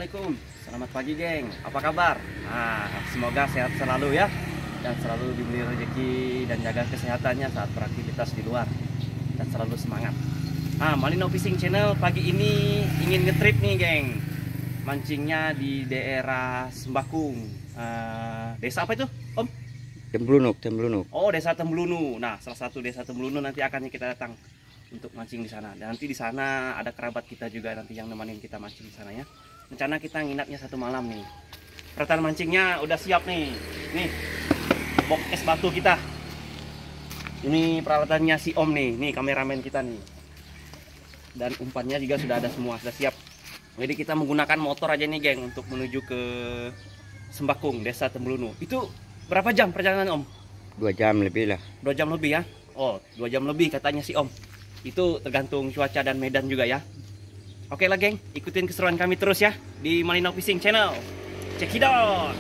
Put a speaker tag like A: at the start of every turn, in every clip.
A: Assalamualaikum, selamat pagi geng, apa kabar? Nah, semoga sehat selalu ya, dan selalu diberi rezeki dan jaga kesehatannya saat beraktivitas di luar, dan selalu semangat. Malino Fishing Channel pagi ini ingin ngetrip nih geng, mancingnya di daerah Sembakung. Desa apa itu Om?
B: Temblunuk.
A: Oh, desa Temblunu. Nah, salah satu desa Temblunu nanti akan kita datang untuk mancing di sana. Dan nanti di sana ada kerabat kita juga nanti yang nemenin kita mancing di sana ya. Rencana kita nginapnya 1 malam nih. Peralatan mancingnya udah siap nih. Nih, box es batu kita. Ini peralatannya si Om nih. Nih kameramen kita nih. Dan umpannya juga sudah ada semua, sudah siap. Jadi kita menggunakan motor aja nih geng untuk menuju ke Sembakung, desa Temblunu. Itu berapa jam perjalanan Om?
B: 2 jam lebih lah.
A: 2 jam lebih ya? Oh, 2 jam lebih katanya si Om. Itu tergantung cuaca dan medan juga ya. Oke lah geng, ikutin keseruan kami terus ya di Malino Fishing Channel. Check it out.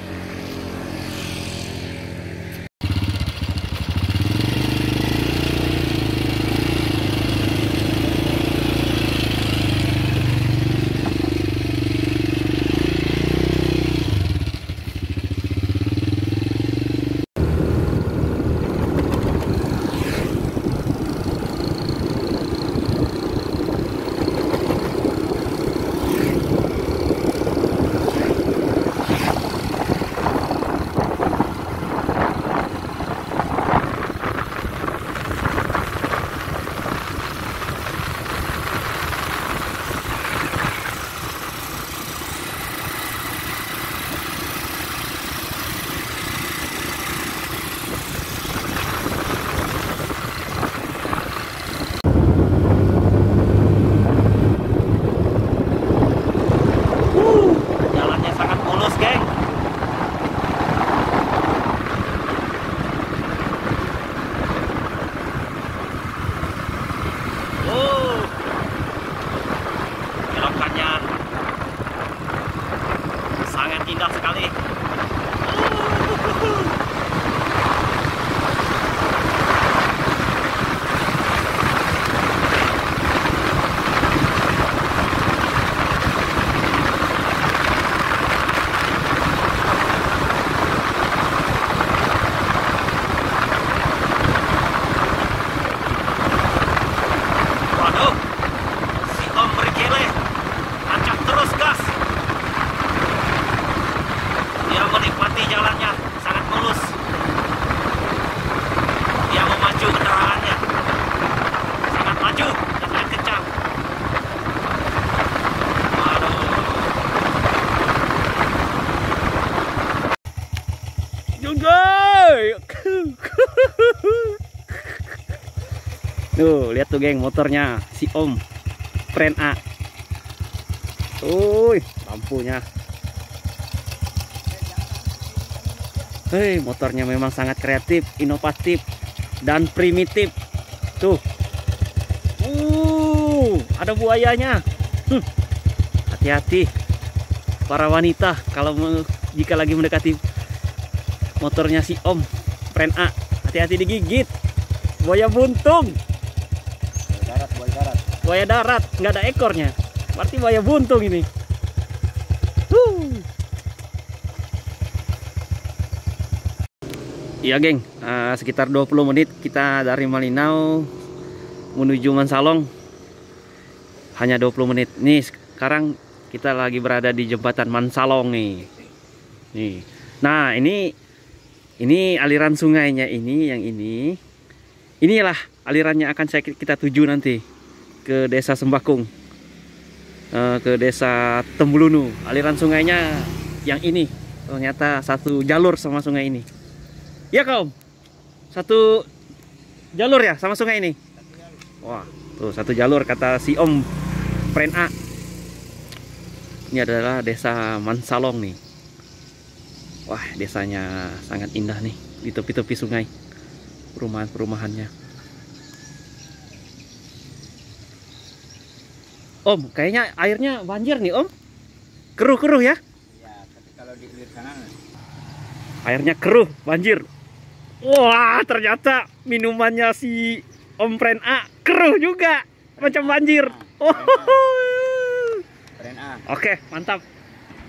A: Jalannya sangat mulus geng. Belokannya sangat indah sekali. Waduh, si Om berkele, tancap terus gas. Dia menikmati jalannya, sangat mulus. Dia memacu kendaraannya, sangat maju dan sangat kencang. Waduh. Junggay. Tuh, lihat tuh geng motornya si Om Pren A. Uy, lampunya. Hei, motornya memang sangat kreatif, inovatif, dan primitif. Tuh. Ada buayanya. Hati-hati para wanita kalau jika lagi mendekati motornya si Om Pren A. Hati-hati digigit. Buaya buntung. Buaya darat, nggak ada ekornya. Berarti buaya buntung ini. Iya geng, sekitar 20 menit kita dari Malinau menuju Mansalong. Hanya 20 menit. Nih sekarang kita lagi berada di jembatan Mansalong nih. Nih. Nah, ini aliran sungainya ini yang ini. Inilah alirannya akan kita tuju nanti ke desa Sembakung, ke desa Temblunu. Aliran sungainya yang ini ternyata satu jalur sama sungai ini. Ya kaum, satu jalur ya sama sungai ini. Wah, tuh satu jalur kata si Om Pren A. Ini adalah desa Mansalong nih. Wah, desanya sangat indah nih di tepi-tepi sungai. Perumahan-perumahannya. Om, kayaknya airnya banjir nih Om. Keruh-keruh ya?
B: Ya, tapi kalau di hilir kanan
A: Airnya keruh, banjir. Wah, ternyata minumannya si Om Pren A keruh juga. Macam banjir.
B: Pren A.
A: Oke, mantap.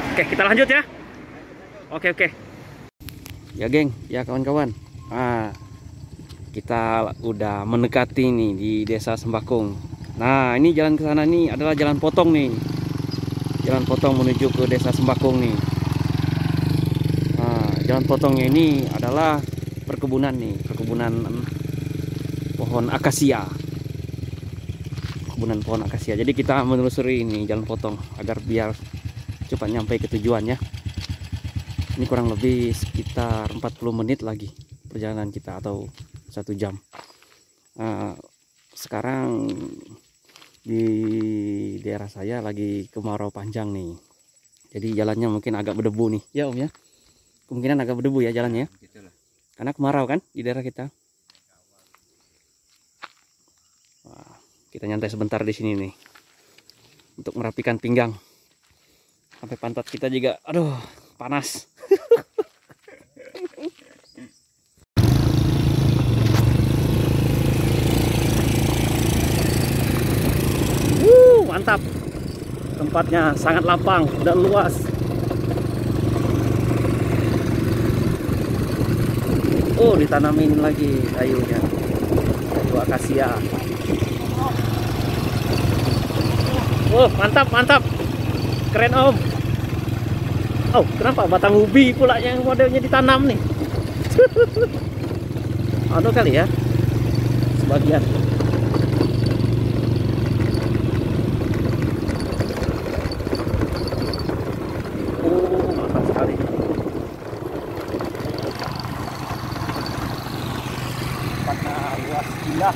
A: Oke, kita lanjut ya. Oke. Ya geng, ya kawan-kawan. Kita udah mendekati nih di Desa Sembakung. Nah, ini jalan ke sana nih adalah jalan potong nih. Jalan potong menuju ke Desa Sembakung nih. Nah, jalan potongnya ini adalah perkebunan nih, perkebunan pohon akasia. Perkebunan pohon akasia. Jadi kita menelusuri ini jalan potong agar biar cepat nyampe ke tujuannya. Ini kurang lebih sekitar 40 menit lagi perjalanan kita atau 1 jam. Sekarang di daerah saya lagi kemarau panjang nih. Jadi jalannya mungkin agak berdebu nih. Ya Om ya. Kemungkinan agak berdebu ya jalannya. Karena kemarau kan di daerah kita. Wah, kita nyantai sebentar di sini nih. Untuk merapikan pinggang. Sampai pantat kita juga aduh, panas. Mantap. Tempatnya sangat lapang dan luas. Oh, ditanamin lagi kayunya. Kayu akasia. Oh, mantap. Keren Om. Oh, kenapa batang ubi pula yang modelnya ditanam nih? Anu kali ya. Sebagian. Luas gila.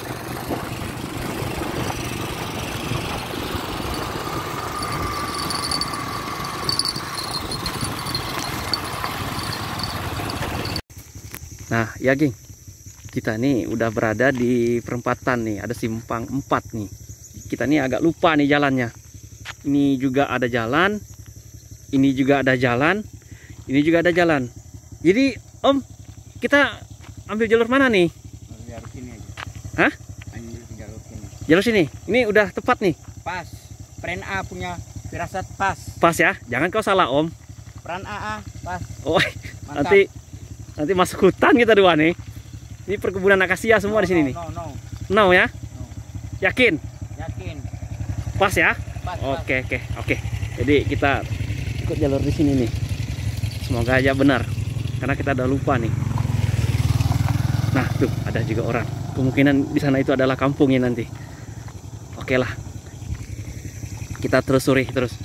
A: Nah ya geng, kita nih udah berada di perempatan nih, ada simpang 4 nih. Kita nih agak lupa nih jalannya. Ini juga ada jalan, ini juga ada jalan, ini juga ada jalan. Jadi Om, kita ambil jalur mana nih?
B: Jalur sini aja.
A: Hah?
B: Jalur sini.
A: Jalur sini. Ini udah tepat nih.
B: Pas. Pren A punya firasat pas.
A: Pas ya. Jangan kau salah Om.
B: Peran AA pas.
A: Oh,
B: Mantap.
A: nanti masuk hutan kita dua nih. Ini perkebunan akasia semua di sini nih. No ya?
B: No.
A: Yakin?
B: Yakin.
A: Pas ya?
B: Pas.
A: Oke. Jadi kita ikut jalur di sini nih. Semoga aja benar. Karena kita udah lupa nih. Nah, tuh ada juga orang. Kemungkinan di sana itu adalah kampungnya nanti. Oke lah. Kita telusuri terus.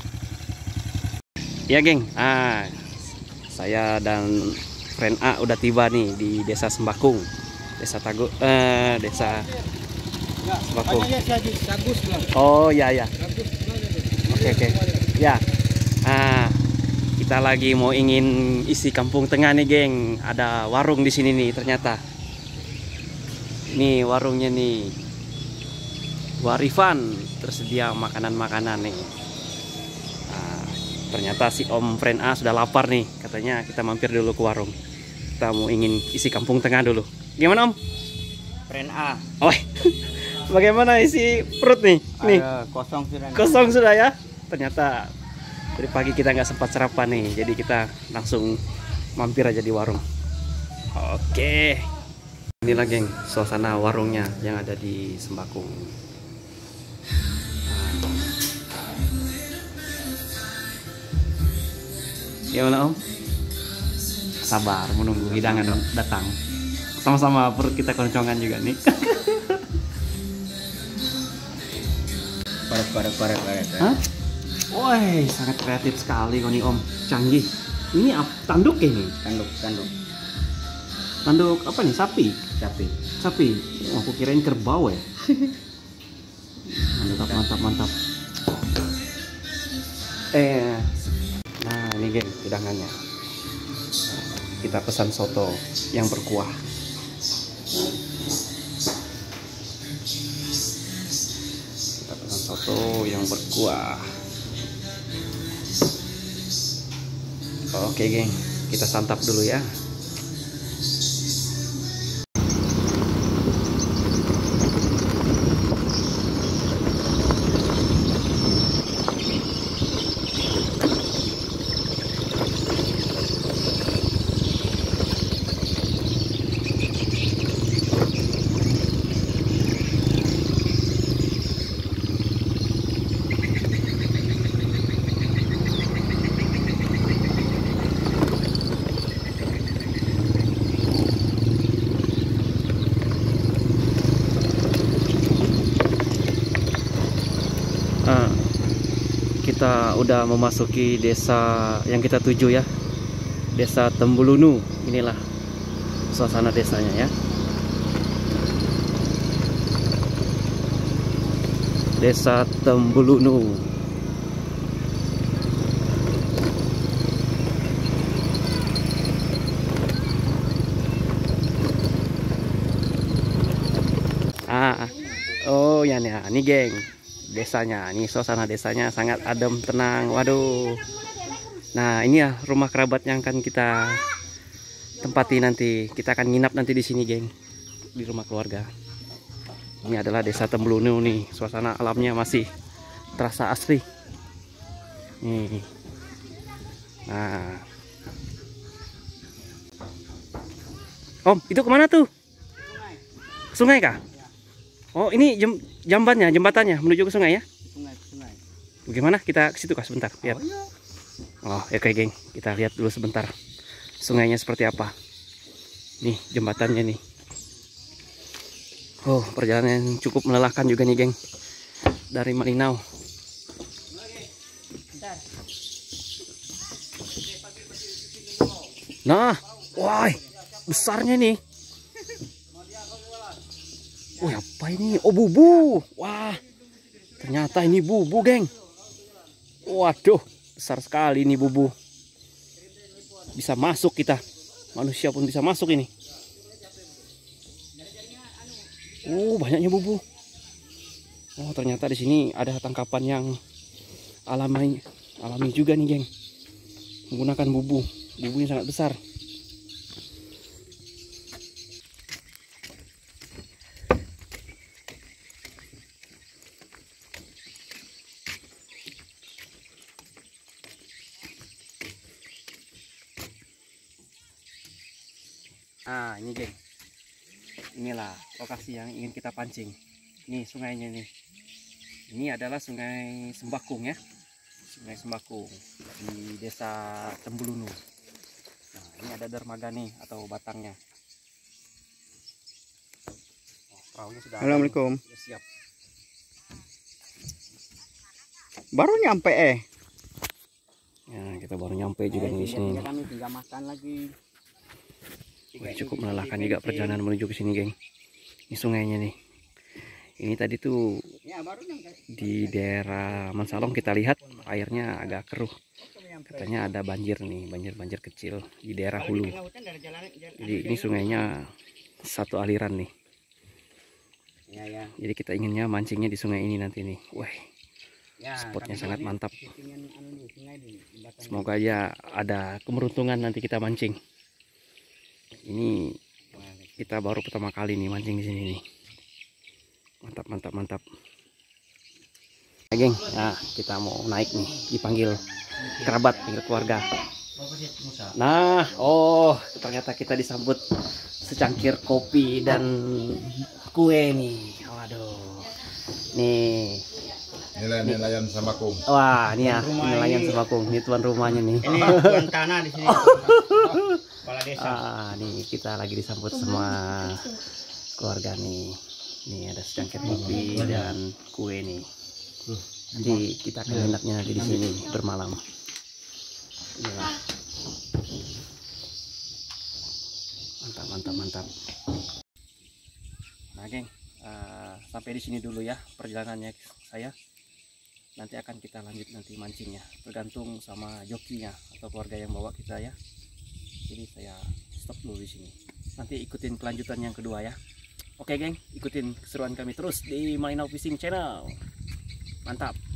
A: Ya, geng. Saya dan friend A udah tiba nih di Desa Sembakung. Desa Sembakung. Oh, ya. Oke. Ya. Kita lagi mau ingin isi kampung tengah nih, geng. Ada warung di sini nih ternyata. Ini warungnya nih. Warifan, tersedia makanan-makanan nih. Ternyata si Om friend A sudah lapar nih. Katanya kita mampir dulu ke warung. Kita mau ingin isi kampung tengah dulu. Gimana Om?
B: Pren A.
A: Oh, bagaimana isi perut nih? Nih.
B: Kosong sudah.
A: Kosong sudah ya. Ternyata dari pagi kita nggak sempat sarapan nih. Jadi kita langsung mampir aja di warung. Oke. Inilah geng suasana warungnya yang ada di Sembakung. Gimana Om? Sabar menunggu hidangan datang. Sama-sama perut kita keloncongan juga nih.
B: Parek.
A: Hah? Woi, sangat kreatif sekali kau nih Om. Canggih. Ini tanduk ya nih?
B: Tanduk.
A: Tanduk apa nih? Sapi? Sapi. Oh, aku kirain kerbau ya. Mantap. Nah, ini geng hidangannya. Kita pesan soto yang berkuah. Oke geng, kita santap dulu ya. kita udah memasuki desa yang kita tuju ya, Desa Tembulunu. Inilah suasana desanya ya. Desa Tembulunu. Oh ya nih, ini geng, desanya. Ini suasana desanya sangat adem, tenang. Waduh. Nah, ini ya rumah kerabat yang akan kita tempati nanti. Kita akan nginap nanti di sini, geng. Di rumah keluarga. Ini adalah Desa Tembulunu nih. Suasana alamnya masih terasa asri. Nih. Nah. Om, itu kemana tuh? Sungai kah? Oh, ini jembatannya menuju ke sungai ya?
B: Sungai.
A: Bagaimana? Kita ke situ kah sebentar? Lihat. Oh, ya oke, geng. Kita lihat dulu sebentar. Sungainya seperti apa? Nih, jembatannya nih. Oh, perjalanan yang cukup melelahkan juga nih, geng. Dari Malinau. Nah, wah, besarnya nih. Oh, apa ini? Oh, bubu. Wah, ternyata ini bubu, geng. Waduh, besar sekali ini bubu. Bisa masuk kita. Manusia pun bisa masuk ini. Banyaknya bubu. Oh, ternyata di sini ada tangkapan yang alami juga nih, geng. Menggunakan bubu. Bubunya sangat besar. Ini geng, inilah lokasi yang ingin kita pancing. Nih sungainya nih. Ini adalah Sungai Sembakung ya, Sungai Sembakung di Desa Tembulunu. Nah, ini ada dermaga nih atau batangnya. Perahunya sudah.
B: Assalamualaikum.
A: Sudah siap.
B: Baru nyampe
A: Ya, kita baru nyampe juga nih di sini.
B: Kami tinggal makan lagi.
A: Cukup melelahkan juga perjalanan menuju ke sini, geng. Ini sungainya nih. Ini tadi tuh di daerah Mansalong kita lihat airnya agak keruh. Katanya ada banjir nih, banjir kecil di daerah hulu. Jadi ini sungainya satu aliran nih. Jadi kita inginnya mancingnya di sungai ini nanti nih. Wah, spotnya sangat mantap. Semoga aja ada keberuntungan nanti kita mancing. Ini kita baru pertama kali nih mancing di sini nih. Mantap. Nah, geng, nah kita mau naik nih, dipanggil kerabat, panggil keluarga. Nah, ternyata kita disambut secangkir kopi dan kue nih. Waduh. Nih.
C: Nelayan Sembakung.
A: Wah, ini ya, nelayan Sembakung. Ini tuan rumahnya nih.
B: Ini tuan tanah di sini. Kepala desa.
A: Nih kita lagi disambut semua keluarga nih. Nih ada secangkir kopi dan kue nih. Jadi kita akan nginapnya nanti di sini bermalam. Inilah. Mantap. Nah, geng, sampai di sini dulu ya perjalanannya saya. Nanti akan kita lanjut nanti mancingnya, tergantung sama jokinya atau keluarga yang bawa kita ya. Jadi saya stop dulu di sini. Nanti ikutin kelanjutan yang kedua ya. Oke, geng, ikutin keseruan kami terus di Malinau Fishing Channel. Mantap.